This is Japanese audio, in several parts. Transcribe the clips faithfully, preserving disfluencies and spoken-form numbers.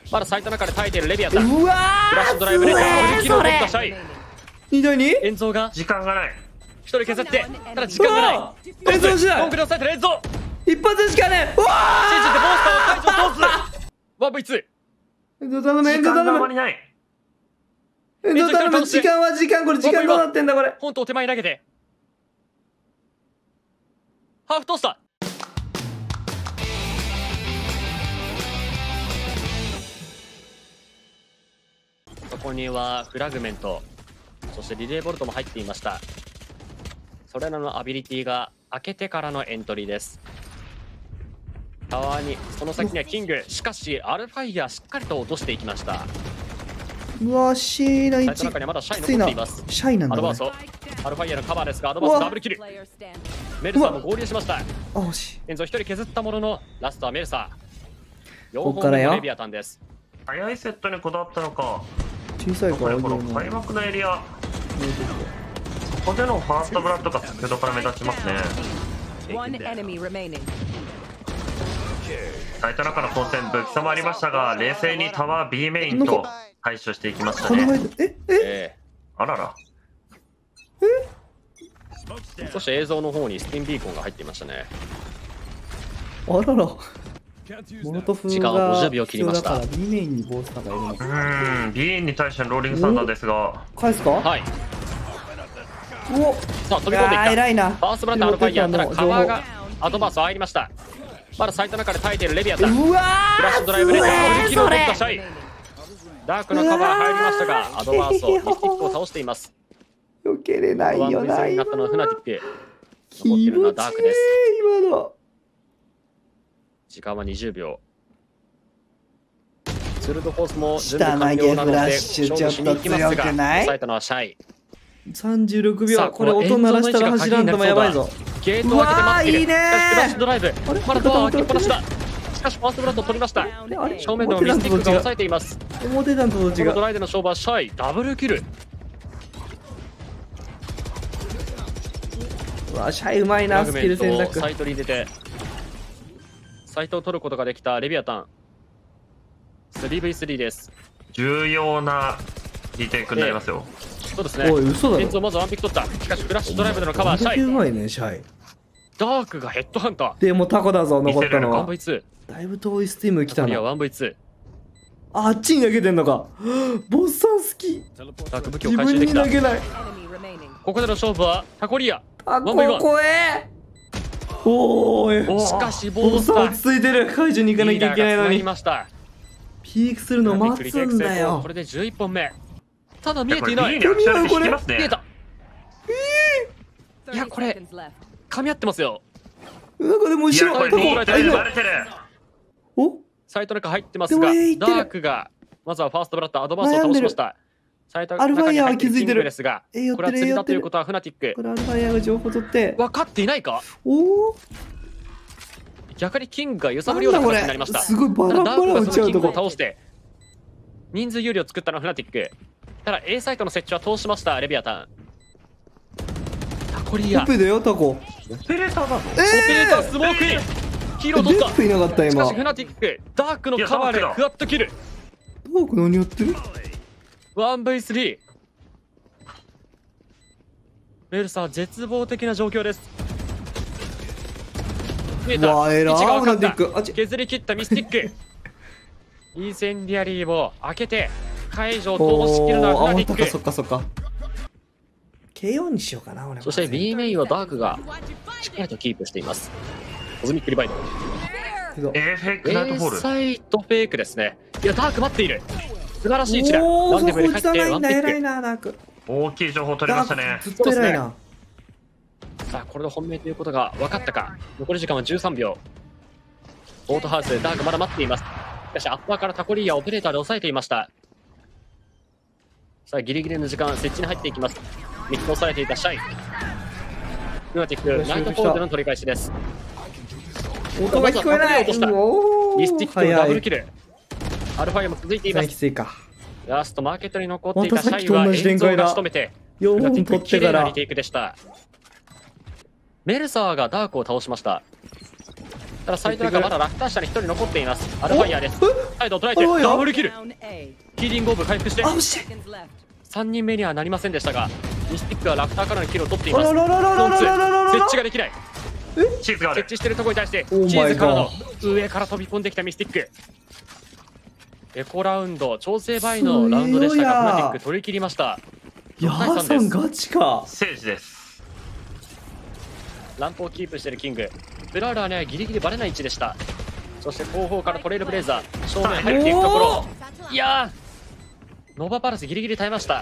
まだサイトの中で耐えているレビアタン。 うわフラッシュドライブでダブルキルを取ったシャイ。 に対にエンゾーが時間がない。 一人削って、ただ時間がない。 エンゾーしないコンクリのサイトでエンゾー一発しかねえ。うわ信じてモンスターを解除通す。ワンブイツー。 エンゾー頼むエ時間ンゾー頼むがあまりない。 エンゾー頼む時間は時間これ時間どうなってんだこれ。 本当を手前に投げてハーフトースター。そこにはフラグメント、そしてリレーボルトも入っていました。それらのアビリティが開けてからのエントリーです。タワーにその先にはキング、しかしアルファイヤーしっかりと落としていきました。 うわシーナサイ一トの中にはまだシャイきついな残っています。 シャイなんだこれ。 アドバーソアルファイヤーのカバーですが、アドバーソダブルキル。メルサーも合流しました。 あ惜しい。 エンゾ一人削ったもののラストはメルサー。よんこっからよほんめのレビアタンです。 早いセットにこだわったのか。 小さいからこの開幕のエリア、ここでのファーストブラッドが先ほどから目立ちますね。サイトの中の混戦武器差もありましたが、冷静にタワー B メインと対処していきましたね。 えええあらら。 えそして映像の方にスティンビーコンが入っていましたね。 あらら。モロトフ時間はごじゅうがびょう切りました。 必要だから B メインにボースターがいるのうか。 ーん、B に対してのローリングサンダーですが、 返すか。 はい。 おさあ飛び込んでいった。 偉いな。 ファーストブラッドアルファイヤー、ただカバーがアドバース入りました。まだサイトの中で耐えているレビアタン。 うわフラッシュドライブでダブルキルを取ったシャイ。ダークのカバー入りましたが、アドバースをミスティックを倒しています。 避けれないワンよな。 ブイスになったのはフナティック。残ってい気るのは持ちいいダークです。 今の。 時間はにじゅうびょう。ツールドコースも準下備完了なので投げフラッシュ勝負しに行きますが、 ちょっと強くない抑えたのはシャイ。 さんじゅうろくびょさあう。これ音鳴らしたら走らんともやばいぞ。 ゲートを開けて待っている。 うわーいいねーしかしフラッシュドライブ、 あれまだドアを開けっぱなしだ。しかしファーストブラッドを取りました。 あれ正面でもミスティックが抑えています。 表段とどっちがこのド。ライでの勝負はシャイ、ダブルキル。 うわシャイうまいフなスキルラグメント選択。 をサイトに出て、サイトを取ることができたレビアタン。スリーブイスリー です。 重要なリテイクになりますよ。 そうですね。 おい嘘だろエンゾーまずワンピック取った。しかしフラッシュドライブでのカバーシャイ。 どんだけうまいねシャイ。 ダークがヘッドハンター。 でもタコだぞ残ったのワンは。 ブイツだいぶ遠いスティーム来ー。 たいやな。 ワンブイツあっちに投げてんのか。ボッサン好き。 ー。ダーク武器を自分回収できた。 に投げない。 ここでの勝負はタコリア。 あこワンブイワンこへ。おーい。 しかしボボッサンースター落ち着いてる。解除に行かなきゃいけないのリーダーが繋ぎに。 ました。 ピークするの待つんだよこ。れでじゅういっぽんめ。ただ見えこれていな B い。 にアクションで引きますね。 見えた。いやこれ噛み合ってますよ。 なんかでもいや、 後ろタコこれリーバあいるバレてる。 おサイトの中入ってますが、 でもえーいってダるークがまずはファーストブラッドアドバンスを倒しました。サイトのアルファイヤーは中に入っているキン気づいてるグですが、 えー寄ってるこれは釣りだ寄ってるということはフナティックこれアルファイアが情報取って。 分かっていないか。 おお。 逆にキングが揺さぶるような形になりました。 すごいバラただダークバラがそのキングを打ち合うとこ。 倒して人数有利を作ったのはフナティック。ただ A サイトの設置は通しましたレビアタン。タコリアオペだよタコ。 オペレーターだぞ。 オペレータースモークインヒーロー取った。 デップいなかった今。 しかしフナティックダークのカバーでいやダークだクワッとキル。 ダーク何やってる。 ワンブイスリー。メルサー絶望的な状況です。見えた。 うわ偉い位置が分かっフナティックあた。 ち削り切ったミスティック。インセンディアリーを開けて解除を通し切るのはフナティおーあ本当かック。 そっかそっか。ケーオー にしようかな俺も。 そして B メインはダークがしっかりとキープしています。コズミックリバイド。 けど A フェイクナイトフォー A ル。 サイトフェイクですね。いやダーク待っている。素晴らしい位置だ。 おおそこランデブルに打ちたないん入ってワンピだ偉いッなダーク。 大きい情報取りましたねダー。クずっと偉いな。 ク。さあこれで本命ということが分かったか。残り時間はじゅうさんびょう。ボートハウスでダークまだ待っています。しかしアッパーからタコリーヤオペレーターで抑えていました。さあギリギリの時間設置に入っていきます。ミックを抑えていたシャイ。ルナティックナイトフォールでの取り返しです。 音が聞こえない。 落としたおおミスティックとダブルキル。アルファイアも続いています。 きついか。 ラストマーケットに残っていたまたさっきとシャイは同じ展開だエンゾーが仕留めてよんほん取ってから綺麗なリテイクでした。メルサーがダークを倒しました。 ただサイト中まだ落胆者にひとり残っています。アルファイヤーです。サイドを捉えてアルファイヤーダブルキル。 Down A. ヒーリングオーブ回復してあ、惜しい。 Seconds left. さんにんめにはなりませんでしたが、ミスティックはラフターからのキルを取っています。 あらららららららららら設置ができない。 チーズがある。 設置しているところに対してチ Oh my ーズからの上から飛び込んできたミスティック。エコラウンド調整バイのラウンドでしたが、フナティック取り切りました。 ヤーさんガチか。 聖司です。 ランプをキープしているキング。ブラウラーにはギリギリバレない位置でした。そして後方からトレイルブレイザー正面入っていくところ、いやーノバパラスギリギリ耐えました。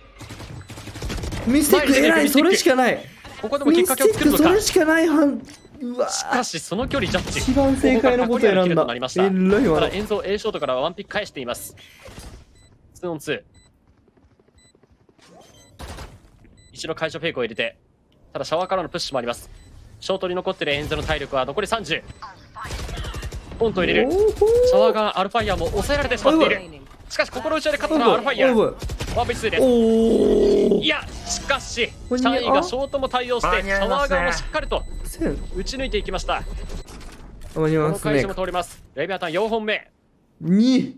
ミスティック偉い、それしかない。 ここでもきっミかスティックそけを作るのか。 れしかないはん。うわしかしその距離ジャッジ一番正解のこと選んだ。えらいたわだ。演奏 A ショートからはワンピック返しています。ツーオンツー。一度解除フェイクを入れて、ただシャワーからのプッシュもあります。ショートに残っているエンゼの体力は残りさんじゅう。ポンと入れる。シャワーがアルファイヤーも抑えられてしまっている。 Remaining. しかし心打ちで勝ったのはアルファイヤー。 おいワンピースです。 おーいやしかしシこれにャイがショートも対応してシャ間に合いますねワー側もしっかりとせん打ち抜いていきました。 間に合いこますねの回収も通ります。レビアタンよんほんめ。 に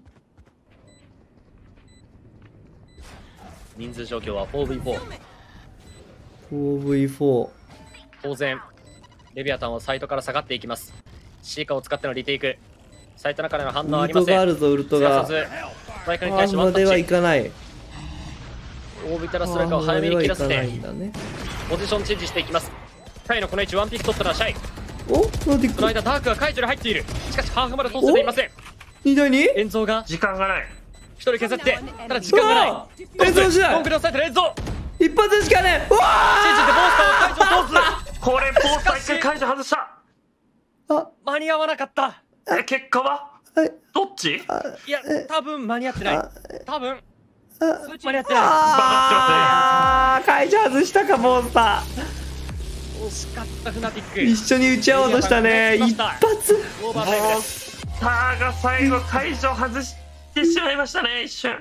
人数状況は フォーブイフォー。 フォーブイフォー。 当然レビアタンはサイトから下がっていきます。シーカーを使ってのリテイク。サイトの中での反応はあウルりません。 トがあるぞ、ウルトが。 すかさずスパイクにあ対してワまではいンタッチ。 かない。 オービタラストライカーを早めに切らせあまではいてかないんだね。 ポジションチェンジしていきます。シャイのこの位置ワンピック取ったのはシャイ。 おノーティック。 その間ダークが解除に入っている。しかしハーフまで通せていません。 に対に演奏が時間がない。 一人削ってただ時間がない。 あー演奏しないロングで押さえてる演奏。 一発しかねえ。うわ信じてモンスターを解除を通す。 これ、ポースター一回解除外した。 ーあ、 間に合わなかった。 え、結果ははい。 どっちいや多分間に合ってないあ。 多分あ間に合ってなあー解除外したか、モンスタい。惜しかったフナティック。 ー。一緒に打ち合おうとしたね。一発。 オーバータイムモンです。 スターが最後解除外してしまいましたね、一瞬。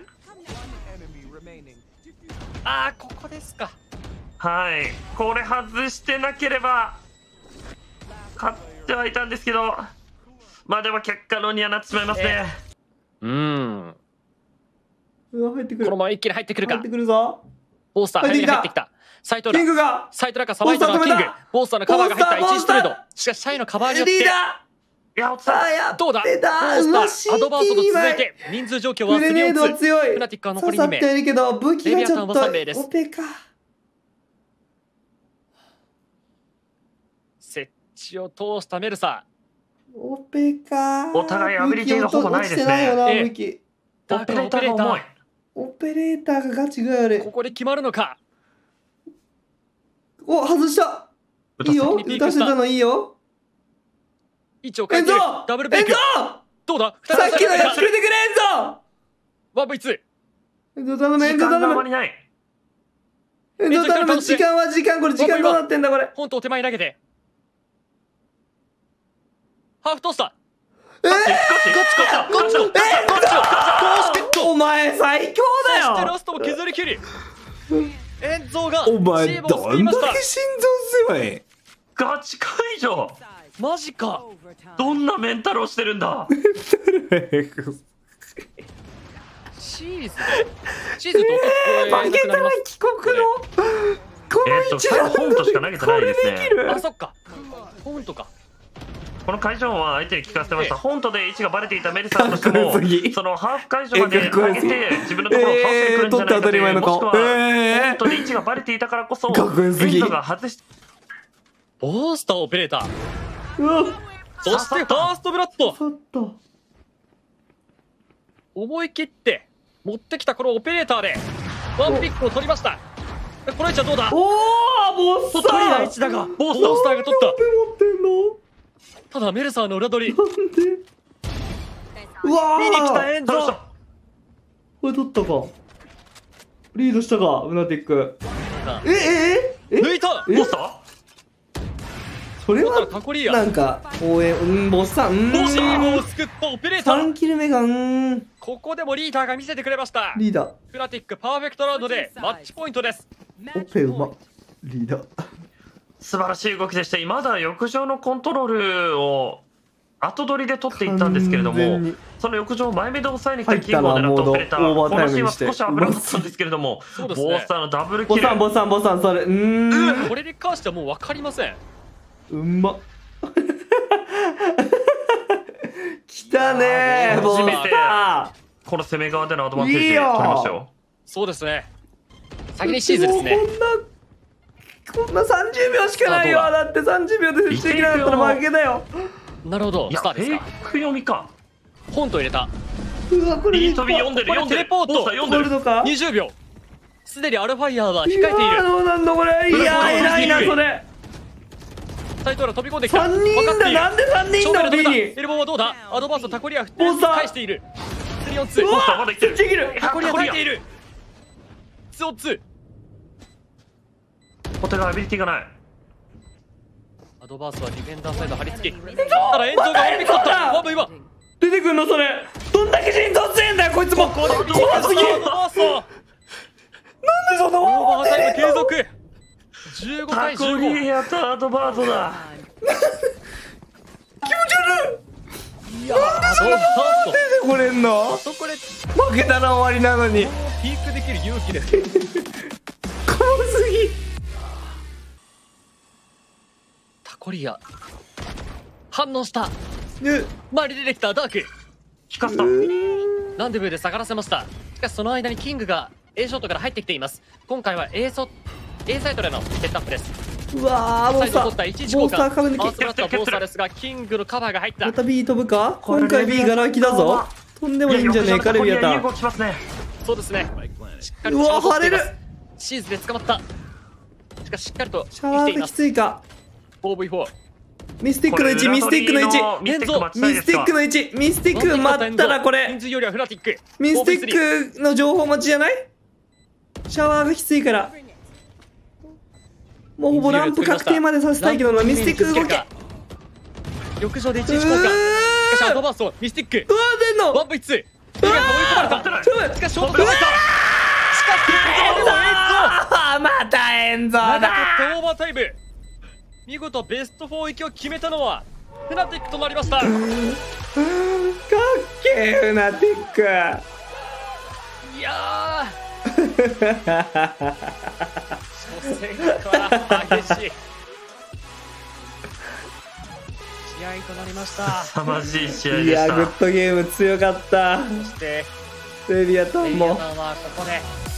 ああここですか。 はい。これ外してなければ、勝ってはいたんですけど、まあでも結果論にはなってしまいますね。 うーんうわ、入ってくる。 このまま一気に入ってくるか入って。くるぞ。 ボースター早めに入ってきた。サイトキラングが。 サイトラかさばいたのはキング。ボースターのカバーが入ったモンスターいちストレート。しかしシャイのカバーによってリーダいや、おつー。あさー、やっどうだボてた。 ーうわ、 スターアドバンストと続いシーティーにまいて人数状況はグレスリーオンツネードは強い。 フナティックは残りに名刺さってはいるけど、武器がちょっレビアタンもさん名ですとオペか。 設置を通したメルサオペか。 お互いアビリティがほぼないですね武器落ちてないよな、 ええ武器。 ー。 オペレーターが重い。 オペレーターがガチがやるこ。こで決まるのか。 お、外した。いいよ。 先にピークした打たせたのいいよ。 位置を変えてるエンゾダブルペイク。 エンゾどうださっきのやつくれてくれ、エンゾワンブイツー。 エンゾ頼む、エンゾ時間があ頼む。 まりない。 エンゾ頼む。時間は時間、これ時間どうなってんだ、これ。 本島を手前に投げてハーフトースター。 えガチガチガチガチえー、お前最強そだよ。 してラストも削り切りエンゾーがお前チームをどん救いましただけ心臓強い。 ガチ解除。 マジか。 Overtime. どんなメンタルをしてるんだ。 チーズチーズと音聞こえな負けたらくなります。 帰国のこのえっと、 一最後本としか投げてないですね。 あそっかホントか。 この解除音は相手に聞かせてました。本当で位置がバレていたメルさんとしてかっもこよすぎ、 そのハーフ解除までえかっこよすぎ上げて自分のところを倒してくるんじゃないかという、 えー取って当たり前のもしく顔はえー本当で位置がバレていたからこそ、 かっこよすぎエンドが外しボースターオペレーター。 うわそしてファーストブラッド。 ちょっと思い切って持ってきたこのオペレーターでワンピックを取りました。この位置はどうだ。 おおボス取りな位置だがボースターが取った。 なんで持ってんのただメルサーの裏取りなんでうわー見に来たエンゾ倒した。 これ取ったかリードしたかウナティックええええ抜いた。 えボスターそれ取ったらはタコリアなんか応援うんボスさんうんチームを救ったオペレータさー。 んキル目がうんここでもリーダーが見せてくれました。 リーダーフナティックパーフェクトラウンドでマッチポイントです。 オペうまリーダー素晴らしい動きでして、まだ浴場のコントロールを後取りで取っていったんですけれども、 完全にその翌上前目で抑えに来たキングを狙ったオペレーター、 入ったなモードこのシーンはオーバータイムにして少し危なかったんですけれども、 そうですねボースターのダブルキル。 ボサンボサンボサンそれうーんこれに関してはもう分かりません。 うんま来たねーボ初めてースタこの攻め側でのアドバンテージいいよ取りましたよ。 そうですね。 ー先にシーズですね。 もうこんなこんなさんじゅうびょうしかないよ。 さあどうだってさんじゅうびょうで接してきなかったら負けだよ。 なるほど。 いやスターですか。 フェイク読みか。 本と入れた。 うわこれいい飛び読んでるこれ読んでる。 テレポートボースター読んでる。 ゴールドかにじゅうびょう。すでにアルファイヤーは控えていいやーる。 どうなんだこれ。いやー偉いなそれ。 タイトル飛び込んできた。 さんにん分かっているだなんでさんにんだ B に。 エルボーはどうだ。アドバンスのタコリア振ってボースター返している。スリーオンツー。 ボースターまだ来てる。 ちぎる。 タコリア耐えている。ツーオンツー。 お互いアビリティがない。 アドバンスはディフェンダーサイド張り付き。ただエンゾーがワンピック取った。ワンブイワン。 出てくんのそれ。どんだけ陣突強えんだよこいつも。怖すぎ。 アドバンスをなんでそんなオーバータイム継続。じゅうごタ対じゅうご。 コリアとアドバートだ。 気持ち悪い。 いやー、アドバンスと出てこれんの。 そこで負けたら終わりなのに。 ピークできる勇気で怖すぎ。 タコリア反応した。 ね前に出てきたダーク。 引かせた。 ランデブーで下がらせました。しかしその間にキングが A ショットから入ってきています。今回は A ソ A サイトでのセットアップです。 うわーボースタサイト取った一時ーボ交換。 ースター株抜き。 合わせましたボースターですが、キングのカバーが入ったま。た B 飛ぶか。 これ今回 B がラキだぞ。とんでもいいんじゃねえかレビアタいいン。 動きしますね。 そうですね。しっかりうわと晴れる。 シーズで捕まった。しかししっかりとシャワーがき生きています。 ついか。 フォーブイフォー。 ミスティックの位置ミスティックの位置。 ミスティック待ちたいミスティッですか。 クの位置ミスティック待ったらこ人れ数よりはフナティック。 ミスティックの情報待ちじゃない。シャワーがきついからもうほぼランプ確定までさせたいけどな。ミスティック動け。 浴場で一うー時交換。しかしアドバンスをミスティック。 うわ出んの。 ワンブイツー。リガが追い込まれた。 ちょっと待ってしかしショート取られた。しかしエンゾー。 あーまたエンゾー長かだ。 ったオーバータイム。見事ベストフォー行きを決めたのはフナティックとなりました。 かっけえフナティック。 いやー初戦から激しい試合となりました。 凄まじい試合いでした。 やグッドゲーム強かった。 そしてレビアタンもレイヤーさんはここで